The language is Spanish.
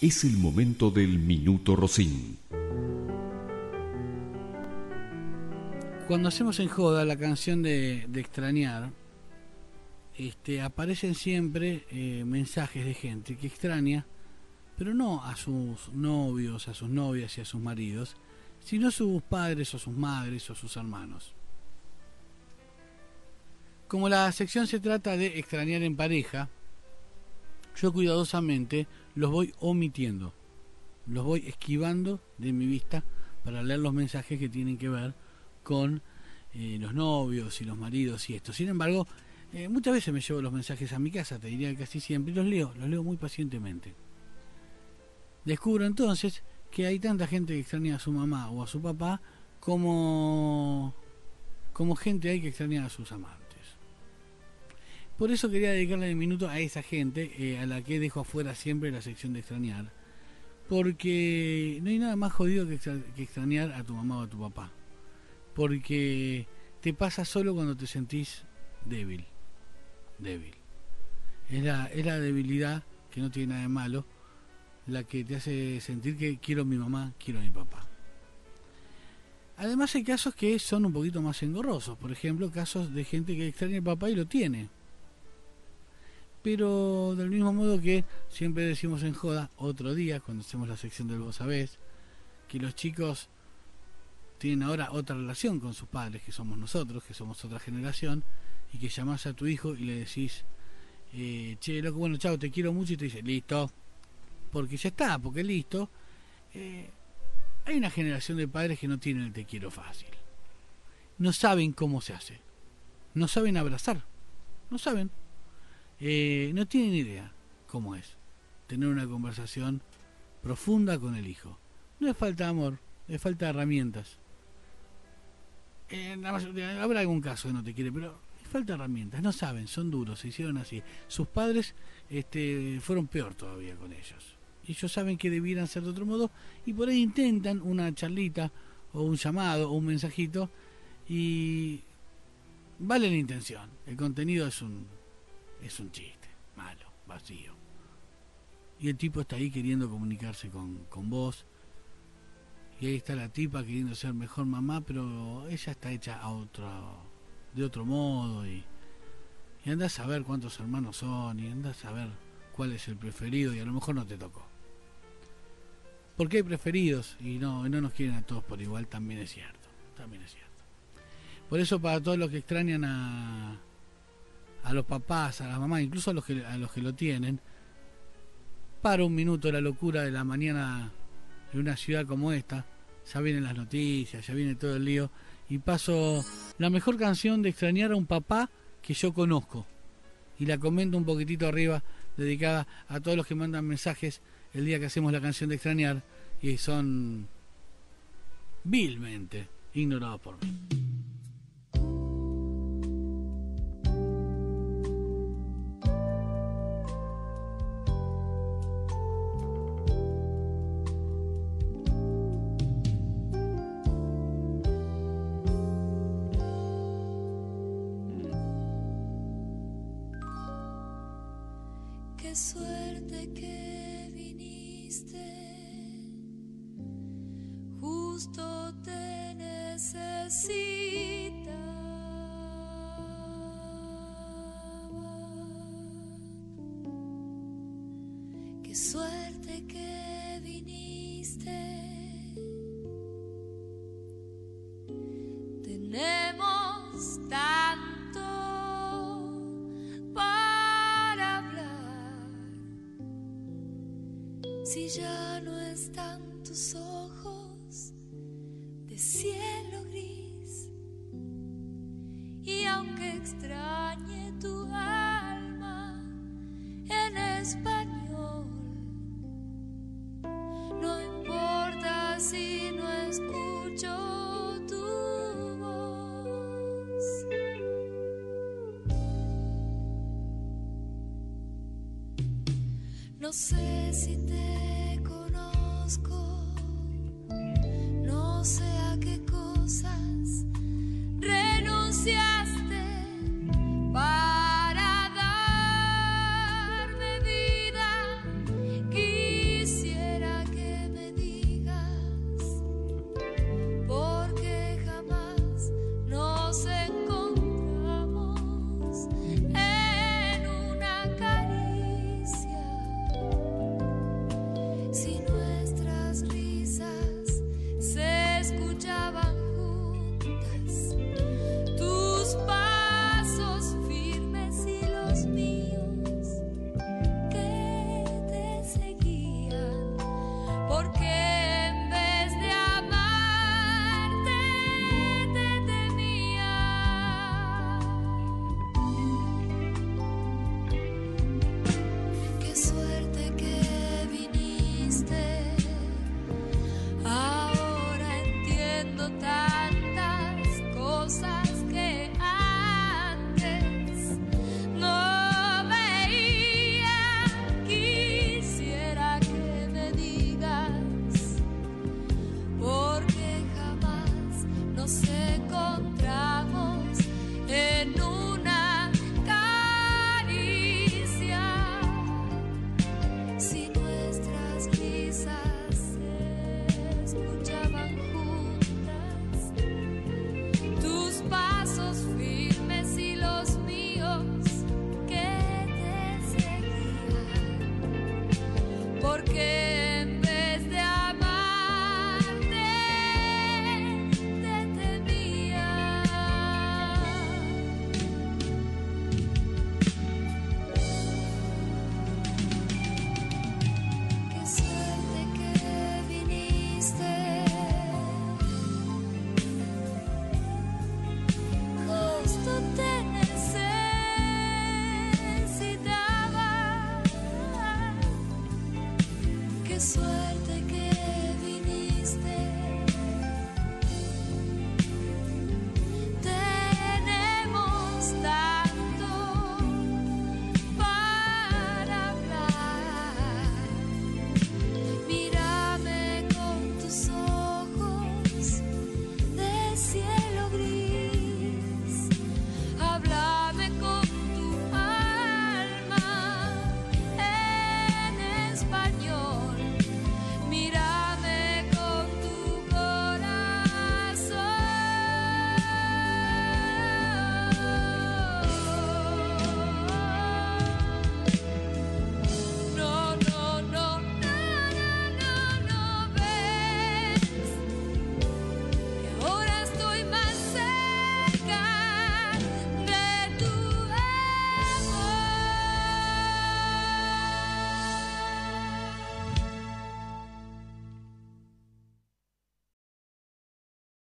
Es el momento del Minuto Rosín. Cuando hacemos en joda la canción de extrañar, aparecen siempre mensajes de gente que extraña, pero no a sus novios, a sus novias y a sus maridos, sino a sus padres o sus madres o sus hermanos. Como la sección se trata de extrañar en pareja, yo cuidadosamente los voy omitiendo, los voy esquivando de mi vista para leer los mensajes que tienen que ver con los novios y los maridos y esto. Sin embargo, muchas veces me llevo los mensajes a mi casa, te diría que casi siempre, y los leo muy pacientemente. Descubro entonces que hay tanta gente que extraña a su mamá o a su papá como gente hay que extraña a sus amantes. Por eso quería dedicarle el minuto a esa gente, a la que dejo afuera siempre la sección de extrañar, porque no hay nada más jodido que extrañar a tu mamá o a tu papá, porque te pasa solo cuando te sentís débil. Es la debilidad, que no tiene nada de malo, la que te hace sentir que quiero a mi mamá, quiero a mi papá. Además hay casos que son un poquito más engorrosos, por ejemplo casos de gente que extraña al papá y lo tiene, pero del mismo modo que siempre decimos en joda, otro día cuando hacemos la sección del vos sabés, que los chicos tienen ahora otra relación con sus padres, que somos nosotros, que somos otra generación, y que llamás a tu hijo y le decís, che, loco, bueno, chao, te quiero mucho, y te dice, listo, porque ya está, porque listo. Hay una generación de padres que no tienen el te quiero fácil, no saben cómo se hace, no saben abrazar, no saben, no tienen idea cómo es tener una conversación profunda con el hijo. No es falta de amor, es falta de herramientas. Habrá algún caso que no te quiere, pero es falta de herramientas, no saben, son duros, se hicieron así. Sus padres fueron peor todavía con ellos. Ellos saben que debieran ser de otro modo y por ahí intentan una charlita o un llamado o un mensajito y vale la intención. El contenido es un chiste, malo, vacío. Y el tipo está ahí queriendo comunicarse con vos. Y ahí está la tipa queriendo ser mejor mamá, pero ella está hecha de otro modo. Y andás a ver cuántos hermanos son, y andás a ver cuál es el preferido, y a lo mejor no te tocó. Porque hay preferidos y no nos quieren a todos por igual, también es cierto. Por eso, para todos los que extrañan a los papás, a las mamás, incluso a los que lo tienen, para un minuto la locura de la mañana en una ciudad como esta, ya vienen las noticias, ya viene todo el lío, y paso la mejor canción de extrañar a un papá que yo conozco, y la comento un poquitito arriba, dedicada a todos los que mandan mensajes el día que hacemos la canción de extrañar, y son vilmente ignorados por mí. Qué suerte que viniste, justo te necesitaba. Qué suerte que viniste, tenemos tanto para hablar. Si ya no están tus ojos de cielo gris, y aunque extrañe tu alma en español, no importa si no escucho tu voz. No sé si te conozco, no sé a qué cosas renunciaste para darme vida. Quisiera qué suerte